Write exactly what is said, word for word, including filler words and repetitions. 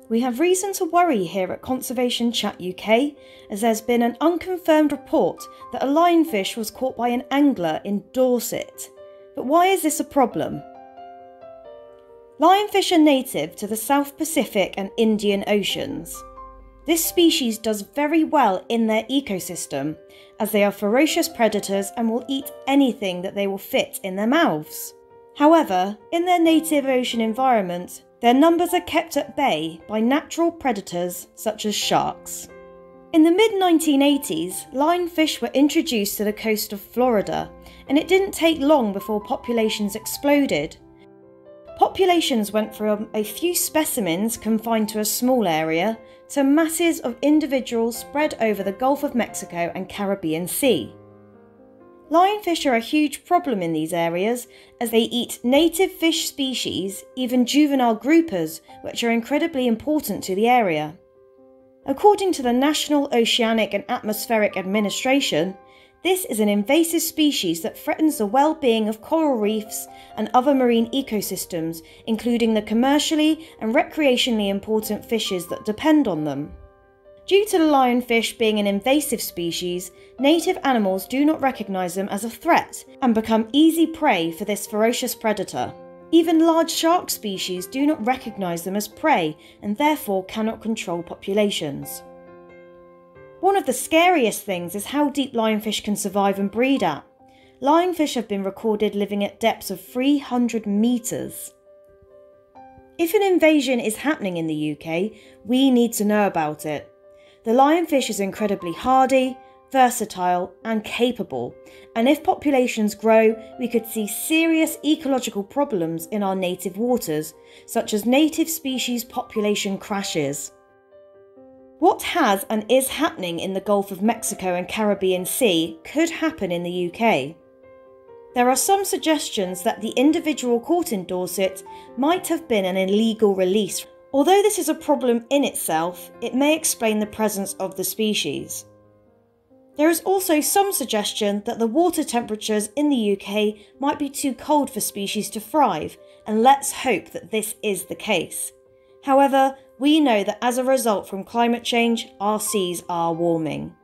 We have reason to worry here at Conservation Chat U K, as there's been an unconfirmed report that a lionfish was caught by an angler in Dorset. But why is this a problem? Lionfish are native to the South Pacific and Indian Oceans. This species does very well in their ecosystem, as they are ferocious predators and will eat anything that they will fit in their mouths. However, in their native ocean environment, their numbers are kept at bay by natural predators such as sharks. In the mid nineteen eighties, lionfish were introduced to the coast of Florida, and it didn't take long before populations exploded. Populations went from a few specimens confined to a small area to masses of individuals spread over the Gulf of Mexico and Caribbean Sea. Lionfish are a huge problem in these areas as they eat native fish species, even juvenile groupers, which are incredibly important to the area. According to the National Oceanic and Atmospheric Administration, this is an invasive species that threatens the well-being of coral reefs and other marine ecosystems, including the commercially and recreationally important fishes that depend on them. Due to the lionfish being an invasive species, native animals do not recognise them as a threat and become easy prey for this ferocious predator. Even large shark species do not recognise them as prey and therefore cannot control populations. One of the scariest things is how deep lionfish can survive and breed at. Lionfish have been recorded living at depths of three hundred metres. If an invasion is happening in the U K, we need to know about it. The lionfish is incredibly hardy, versatile and capable, and if populations grow, we could see serious ecological problems in our native waters, such as native species population crashes. What has and is happening in the Gulf of Mexico and Caribbean Sea could happen in the U K. There are some suggestions that the individual caught in Dorset might have been an illegal release. Although this is a problem in itself, it may explain the presence of the species. There is also some suggestion that the water temperatures in the U K might be too cold for species to thrive, and let's hope that this is the case. However, we know that as a result from climate change, our seas are warming.